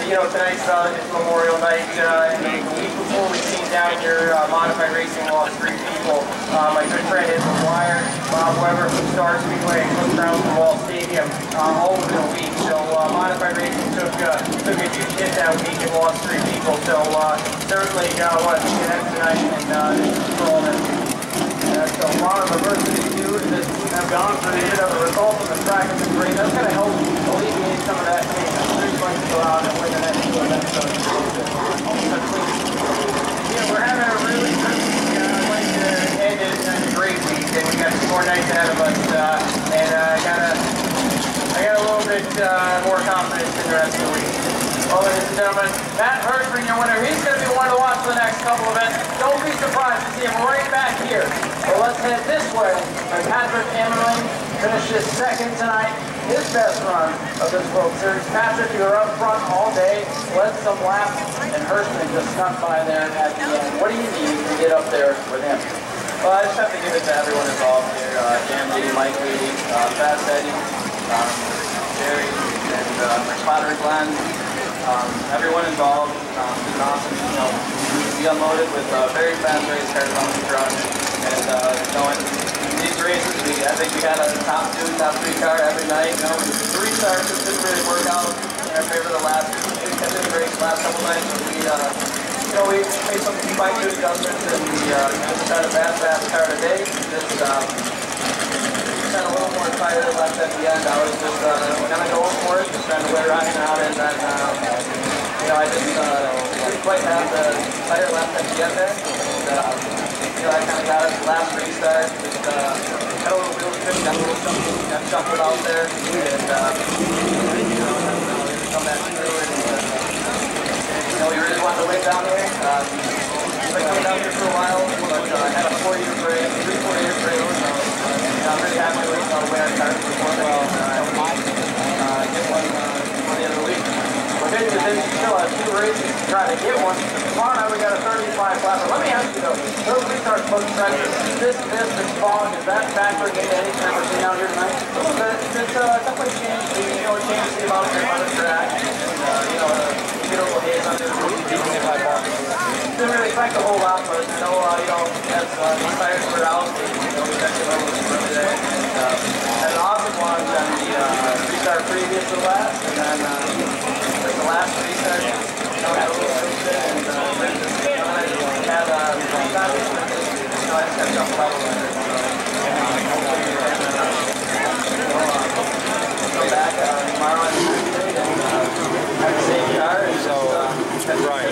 you know, tonight's is Memorial Night, and the week before we came down here, Modified Racing lost 3 people. My good friend Ed McGuire, Bob Weber from Star Speedway, and Coach Brown from Wall Stadium, all within a week. So Modified Racing took a huge hit that week and lost 3 people. So certainly want to see that tonight, and this is for all them. So a lot of adversity too that have gone through the result of the track has been great. That's going to help alleviate some of that pain. I'm really going to go out and win the next 2 events. So yeah, we're having a really good week. I'd like to end it on a great week, and we got 2 more nights ahead of us. And I got a little bit more confidence in the rest of the week. Well, ladies and gentlemen, Matt Hirschman, your winner. He's going to be one to watch for the next couple of events. Don't be surprised to see him right back here. So let's head this way. And Patrick Emmerling finishes 2nd tonight. His best run of this World Series. Patrick, you were up front all day, led some laps, and Hirschman just snuck by there at the end. What do you need to get up there with him? Well, I just have to give it to everyone involved here. Andy, Mike Lee, Fast Eddie, Jerry, and my spotter Glenn. Everyone involved did an awesome, we unloaded with very fast race cars on the truck, and in these races, I think we got a top 2, top 3 car every night. 3 stars just didn't really work out in our favor the last. We kept it great the last couple nights, but we made some fine-tuned adjustments, and we just had a fast car today. Just got a little more tire left at the end. I was just kind of going for it, just trying to wear riding out, and then I just didn't quite have the tire left at the end there. And, I kind of got it last restart, just had a little wheel trip, got a little shuffled out there, and come back through it. And, we really wanted to win down here. I've been coming down here for a while, but I had a 4-year break, 3-4 year break. I'm really happy with the way our cars performed well. Get one the other week. We're getting to this, still have 2 races to try to get one. Tomorrow night we got a 35 flapper. Let me ask you though, those retards both pressure, this fog, is that factoring into anything we're seeing out here tonight? A little bit. It's definitely changed the, it changed the amount of grip on the track. Get a little haze on it. Didn't really affect a whole lot, but as these tires were out, we checked it over early there. Had an awesome launch on the restart previous to the last, and then the last restart, had a little bit, and then just had I just got jumped out a little bit. Go back tomorrow on Tuesday and have the same car, and so right.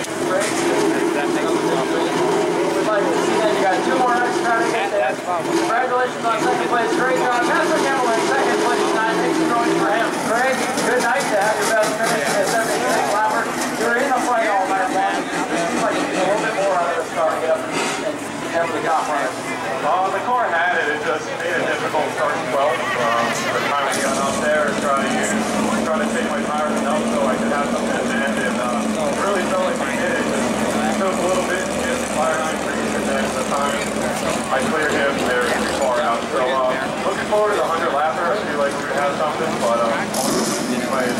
We'd like to see that you got 2 more nights to try to get there. Congratulations on 2nd place. Great job. Patrick Emmerling, 2nd place tonight. Thanks for going for him. Greg, good night to have your best finish at 76 lapper. You're in the fight all night long. It seems like you need a little bit more out of the start to get up and have the top runner. The car had it. It just made it difficult starting 12th. The time we got up there, trying to take my tires enough so I could have something at the end, and really felt like we did it. It took a little bit to get the fire line freeze, and then the time I cleared him, they were too far out. So looking forward to the 100 lapper. I feel like we would have something, but anyway,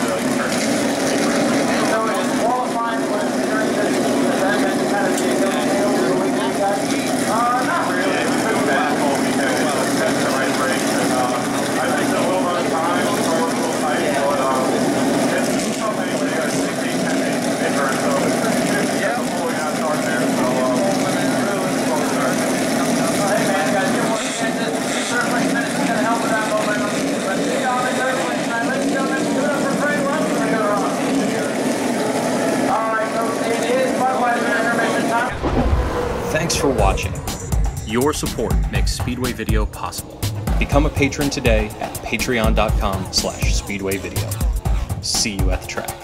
so it's qualifying for during this event and kind of take those tails of the weekend, guys? not really. It's been a bad whole weekend. It's the right break, and I think a little bit of time, it's a little tight, but it's something anybody got 6, 8, 10 days to make her, so it's pretty good to get before we got to start there. So really looking forward to it. Hey man, guys, you're one this certainly minutes is going to help with that momentum. Let's see how they go tonight. Ladies and gentlemen, give it up for Frank Lund. We're going to run. All right, folks, it is Budweiser intermission time. Thanks for watching. Your support makes Speedway Video possible. Become a patron today at patreon.com/speedwayvideo. See you at the track.